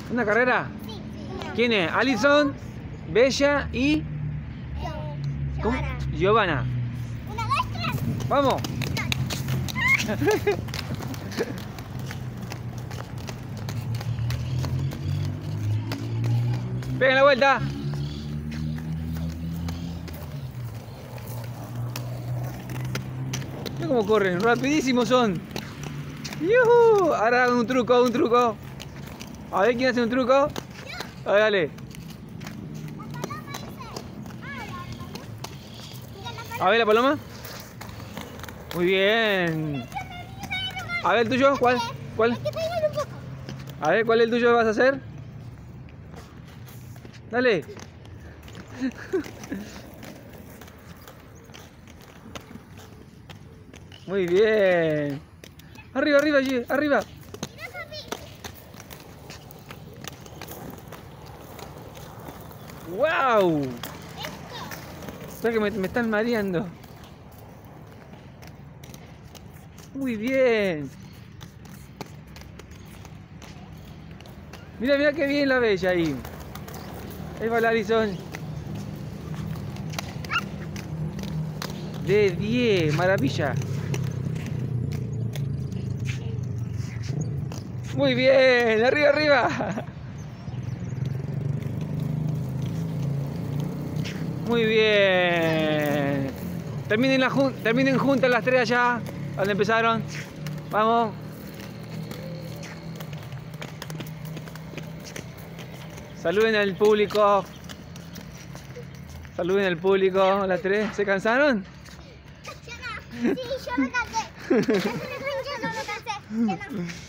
¿Una carrera? Sí. ¿Quién es? Alison, Bella y... ¿Cómo? Giovanna. Una, dos, tres. ¡Vamos! ¡Peguen la vuelta! Mira cómo corren, rapidísimos son. ¡Yuhu! Ahora hagan un truco, un truco. A ver quién hace un truco. A ver, dale. A ver la paloma. Muy bien. A ver el tuyo, ¿cuál? ¿Cuál? Hay que pegar un poco. A ver, ¿cuál es el tuyo que vas a hacer? Dale. Muy bien. Arriba, arriba, allí, arriba. Mira, papi. ¡Wow! Esto. Espera que me están mareando. Muy bien. Mira, mira qué bien la Bella ahí. Ahí va la Alison. De 10, maravilla. Muy bien, arriba, arriba. Muy bien. Terminen juntas las tres allá, donde empezaron. Vamos. Saluden al público. Saluden al público, las tres. ¿Se cansaron? Sí, yo me cansé. Yo no me cansé.